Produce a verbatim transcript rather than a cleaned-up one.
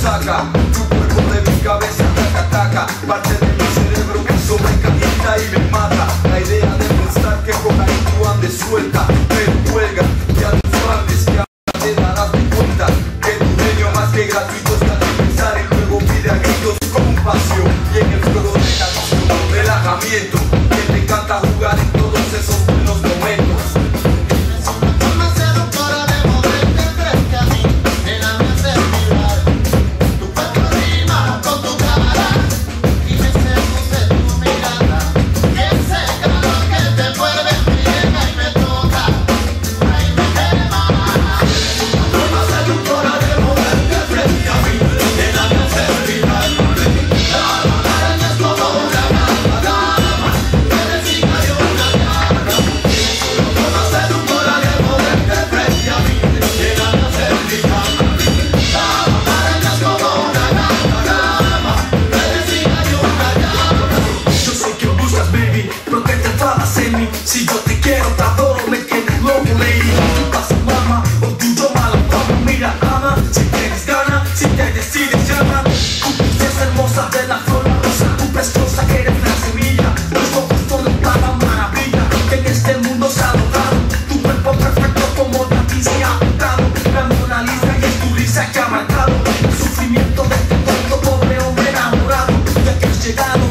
saca. Tu cuerpo de mi cabeza taca taca, parte de mi cerebro que sobrecalienta y me mata. La idea de pensar que por ahí tú andes suelta, pero cuelga, ya tú andes, ya te darás de cuenta que tu genio más que gratuito está de pensar y luego pide a gritos compasión. Y en el juego de la acción, relajamiento, que te encanta jugar en todos esos buenos momentos. Si yo te quiero, te adoro, me tienes loco, lady. ¿Qué pasa, mamá? Orgullo, mala fama, mira, ama. Si tienes ganas, si te decides, llama. Tu princesa hermosa de la flor rosa, tu preciosa que eres la semilla. Los ojos son la maravilla que en este mundo se ha logrado. Tu cuerpo perfecto como la se ha pintado. La Mona Lisa y es tu risa que ha marcado el sufrimiento de este tonto pobre hombre enamorado. Ya que has llegado